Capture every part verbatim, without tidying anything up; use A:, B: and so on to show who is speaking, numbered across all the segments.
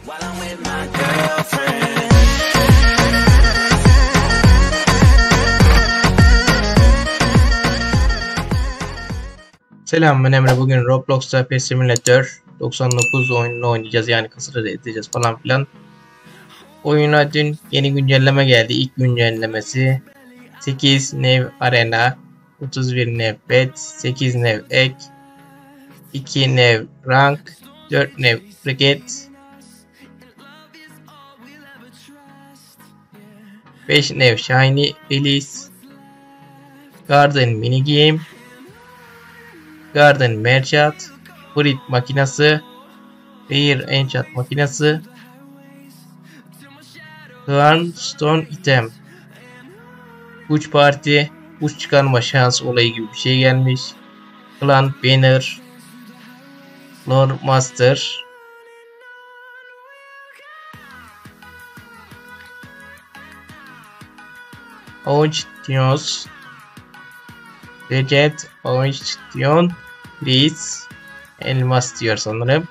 A: Selam, ben Emre. Bugün Roblox'ta Pet Simulator doksan dokuz oyununu oynayacağız, yani kasırı edeceğiz falan filan. Oyuna dün yeni güncelleme geldi. İlk güncellemesi sekiz New Arena, otuz bir New Pet, sekiz New Egg, iki New Rank, dört New Cricket, beş New Shiny Release, Garden Mini Game, Garden Merchant, Breed makinası, Rare Enchant makinası, Stone Item, Uç Parti, uç çıkarma şans olayı gibi bir şey gelmiş. Clan Banner, Lore Master, Auction, Legend, Auction, Please, Elmas diyor sanırım.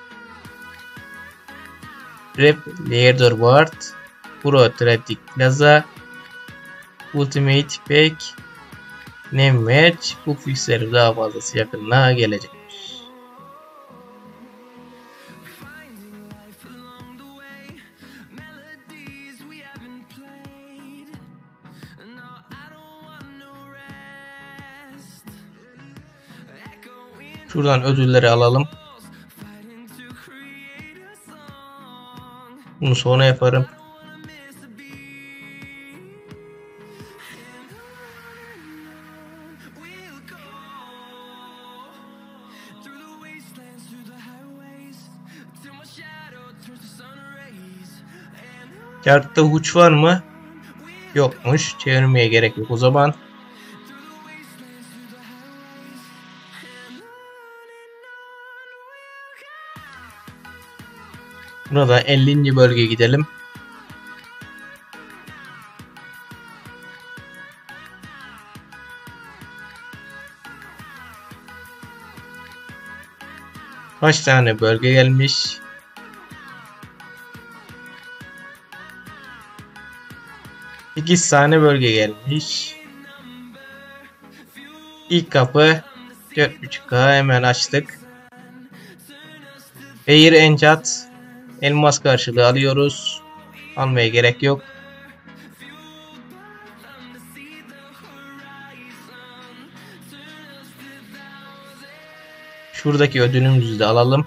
A: Rep Leaderboard, Pro Trading Plaza, Ultimate Pack, Name Match. Bu fixleri daha fazlası yakında gelecekmiş. Şuradan ödülleri alalım. Bunu sonra yaparım. Kartta huç var mı? Yokmuş. Çevirmeye gerek yok o zaman. Burada ellinci bölgeye gidelim. Kaç tane bölge gelmiş? sekiz tane bölge gelmiş. İlk kapı dört buçuk K, hemen açtık. Rare Enchant elmas karşılığı alıyoruz. Almaya gerek yok. Şuradaki ödülümüzü de alalım.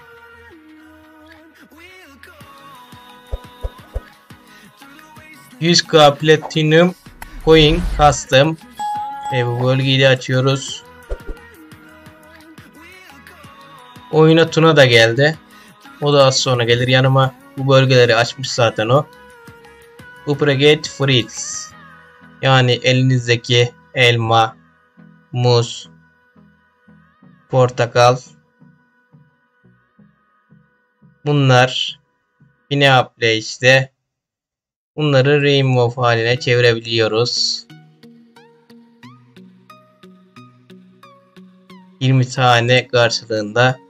A: yüz K Platinum Coin Custom. Ve bu bölgeyi de açıyoruz. Oyuna Tuna da geldi. O da az sonra gelir yanıma. Bu bölgeleri açmış zaten o. Upgrade Fruits. Yani elinizdeki elma, muz, portakal. Bunlar yine apple işte. Bunları rainbow haline çevirebiliyoruz. yirmi tane karşılığında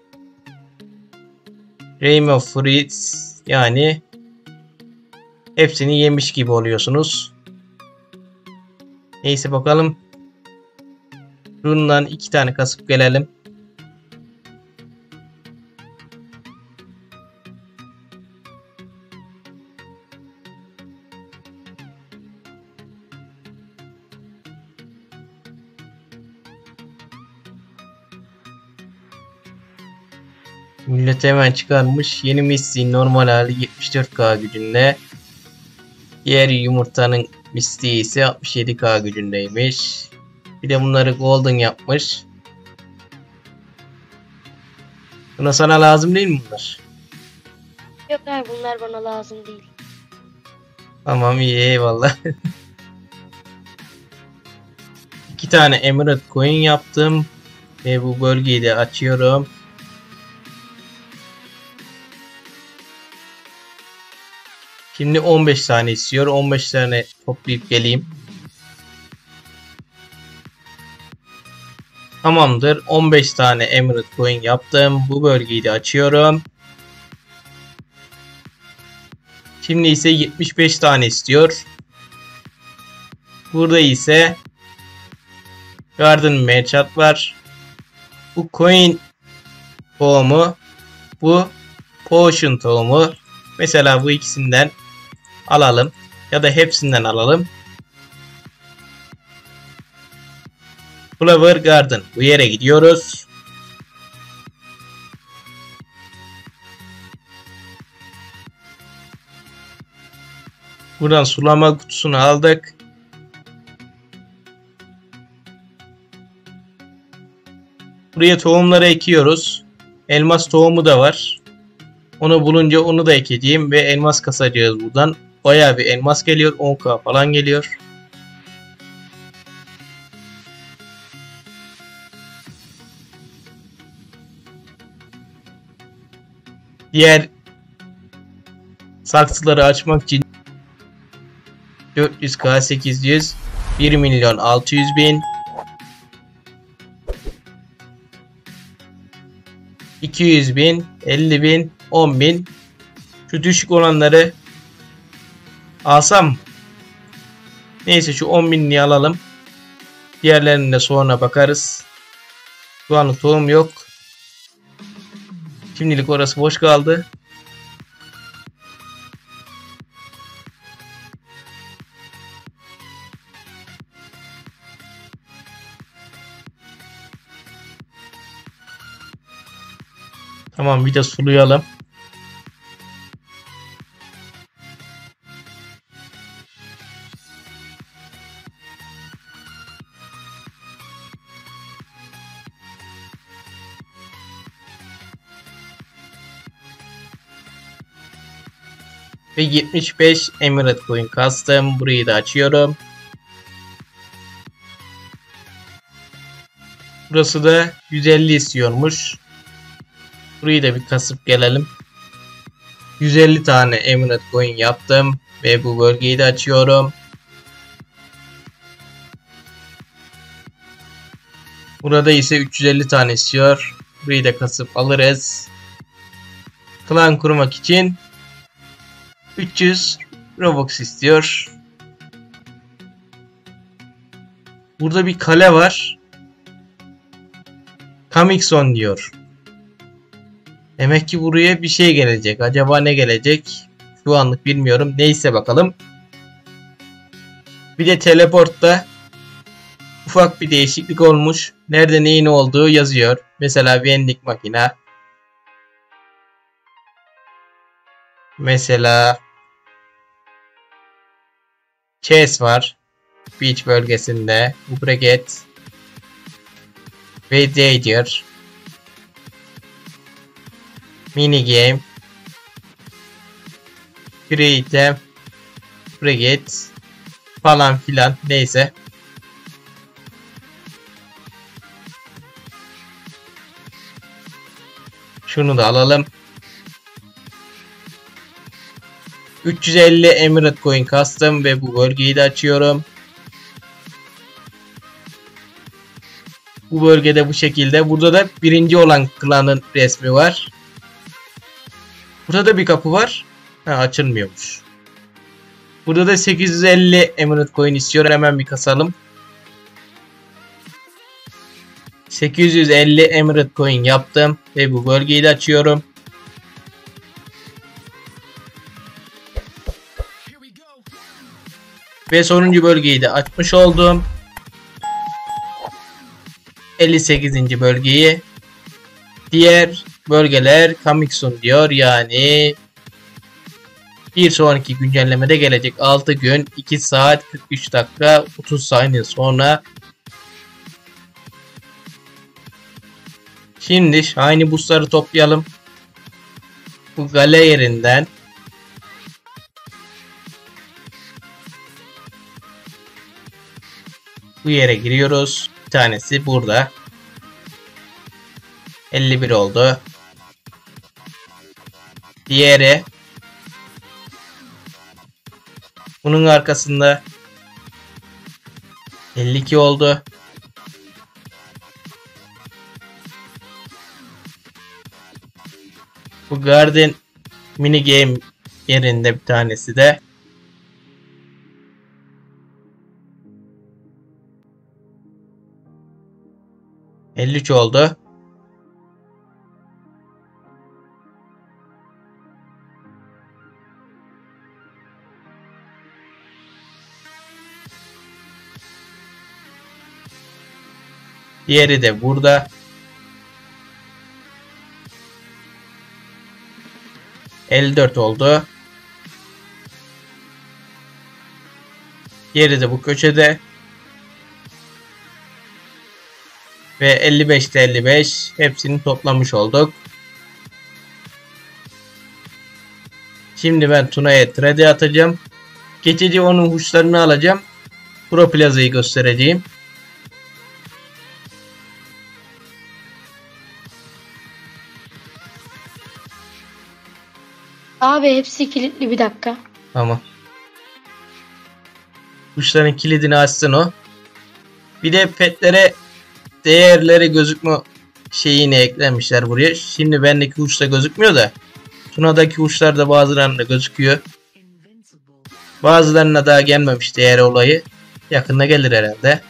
A: rainbow fruits, yani hepsini yemiş gibi oluyorsunuz. Neyse bakalım. Bundan iki tane kasıp gelelim. Millet hemen çıkarmış. Yeni Misty normal hali yetmiş dört K gücünde. Diğer yumurtanın Misty ise altmış yedi K gücündeymiş. Bir de bunları golden yapmış. Buna sana lazım değil mi bunlar?
B: Yok abi, bunlar bana lazım değil.
A: Tamam, iyi, eyvallah. İki tane Emerald Coin yaptım. Ve bu bölgeyi de açıyorum. Şimdi on beş tane istiyor. on beş tane toplayıp geleyim. Tamamdır. on beş tane Emerald Coin yaptım. Bu bölgeyi de açıyorum. Şimdi ise yetmiş beş tane istiyor. Burada ise Garden Merchant var. Bu Coin tohumu. Bu Potion tohumu. Mesela bu ikisinden alalım. Ya da hepsinden alalım. Flower Garden. Bu yere gidiyoruz. Buradan sulama kutusunu aldık. Buraya tohumları ekiyoruz. Elmas tohumu da var. Onu bulunca onu da ekeceğim ve elmas kasacağız buradan. Bayağı bir elmas geliyor. on K falan geliyor. Diğer saksıları açmak için dört yüz K, sekiz yüz, bir milyon altı yüz bin, iki yüz bin, elli bin, on bin. Şu düşük olanları alsam. Neyse şu on binliği alalım. Diğerlerine de sonra bakarız. Şu anlık tohum yok. Şimdilik orası boş kaldı. Tamam, bir de sulayalım. Ve yetmiş beş Emerald Coin kastım. Burayı da açıyorum. Burası da yüz elli istiyormuş. Burayı da bir kasıp gelelim. yüz elli tane Emerald Coin yaptım. Ve bu bölgeyi de açıyorum. Burada ise üç yüz elli tane istiyor. Burayı da kasıp alırız. Klan kurmak için üç yüz Robux istiyor. Burada bir kale var. Coming soon diyor. Demek ki buraya bir şey gelecek. Acaba ne gelecek? Şu anlık bilmiyorum. Neyse bakalım. Bir de teleportta ufak bir değişiklik olmuş. Nerede neyin olduğu yazıyor. Mesela vending makine. Mesela Chess var. Beach bölgesinde. Bracket. Ve Danger. Mini game. Create. Bracket. Falan filan. Neyse. Şunu da alalım. üç yüz elli Emerald Coin kastım ve bu bölgeyi de açıyorum. Bu bölgede bu şekilde. Burada da birinci olan klanın resmi var. Burada da bir kapı var. Ha, açılmıyormuş. Burada da sekiz yüz elli Emerald Coin istiyor. Hemen bir kasalım. sekiz yüz elli Emerald Coin yaptım ve bu bölgeyi de açıyorum. Ve sonuncu bölgeyi de açmış oldum. elli sekizinci bölgeyi. Diğer bölgeler coming soon diyor. Yani bir sonraki güncellemede gelecek. altı gün, iki saat, kırk üç dakika, otuz saniye sonra. Şimdi Shiny Boost'ları toplayalım. Bu gale yerinden bu yere giriyoruz. Bir tanesi burada. elli bir oldu. Diğeri bunun arkasında elli iki oldu. Bu Garden mini game yerinde bir tanesi de. elli üç oldu. Diğeri de burada. elli dört oldu. Diğeri de bu köşede. Ve elli beşte elli beş. Hepsini toplamış olduk. Şimdi ben Tuna'ya trade atacağım. Geçici onun huşlarını alacağım. Pro Plaza'yı göstereceğim.
B: Abi hepsi kilitli, bir dakika.
A: Tamam. Kuşların kilidini açsın o. Bir de petlere değerleri gözükme şeyini eklemişler buraya. Şimdi bendeki kuşta gözükmüyor da Tuna'daki kuşlarda bazılarında gözüküyor. Bazılarına daha gelmemiş değer olayı. Yakında gelir herhalde.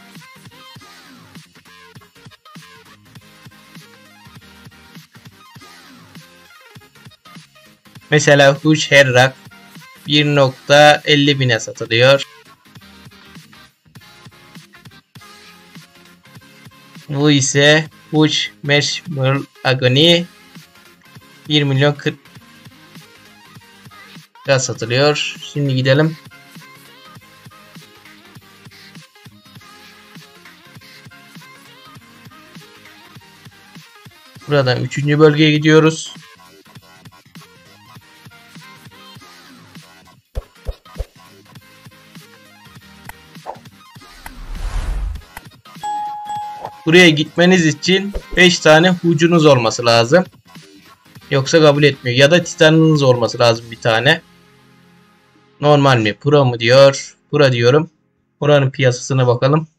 A: Mesela Huş Herrak bir nokta elli bine satılıyor. Bu ise Huş Marshmallow Agony bir milyon kırk satılıyor. Şimdi gidelim. Buradan üçüncü bölgeye gidiyoruz. Buraya gitmeniz için beş tane hucunuz olması lazım. Yoksa kabul etmiyor. Ya da titanınız olması lazım bir tane. Normal mi? Pro mu diyor. Pro diyorum. Pro'nun piyasasına bakalım.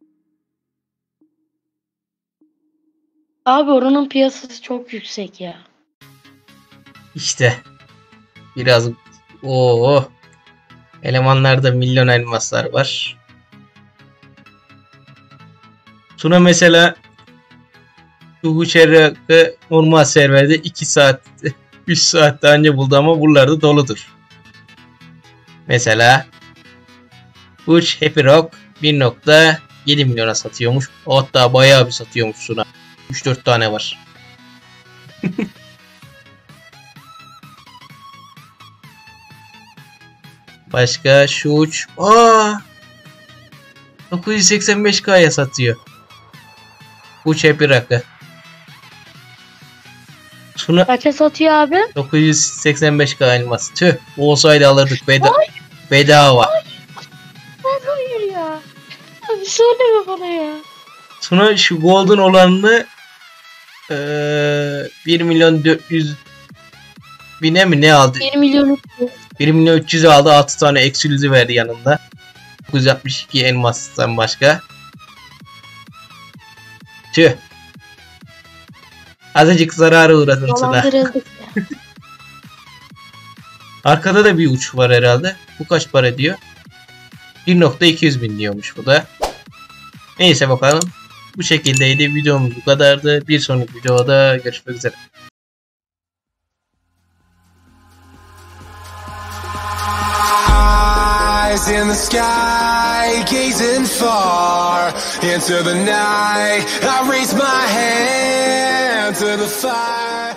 B: Abi oranın piyasası çok yüksek ya.
A: İşte. Biraz ooo. Elemanlarda milyon elmaslar var. Tuna mesela bu şerrakı normal serverde iki saat üç saat önce buldu ama buralarda doludur. Mesela Huş Happy Rock bir nokta yedi milyona satıyormuş. Hatta bayağı bir satıyormuş Tuna. üç dört tane var. Başka şu uç. Aa! dokuz yüz seksen beş K'ya satıyor. Uç Happy Rock'ı. Tuna
B: Kaça satıyor abi?
A: dokuz yüz seksen beş K elması. Tüh, olsaydı alırdık beda bedava.
B: Hayır ya. Abi söyleme bana ya.
A: Tuna şu golden olanını ee, bir milyon dört yüz bine mi ne aldı?
B: bir milyon
A: bir milyon üç yüz aldı. altı tane ekskluziv verdi yanında. dokuz yüz altmış iki elmastan başka. Tüh. Azıcık zarara uğradın Tuna.
B: dolandırıldık ya.
A: Arkada da bir uç var herhalde. Bu kaç para diyor? bir nokta iki yüz bin diyormuş bu da. Neyse bakalım. Bu şekildeydi. Videomuz bu kadardı. Bir sonraki videoda görüşmek üzere.
C: Eyes in the sky, gazing far into the night. I raise my hand to the fire.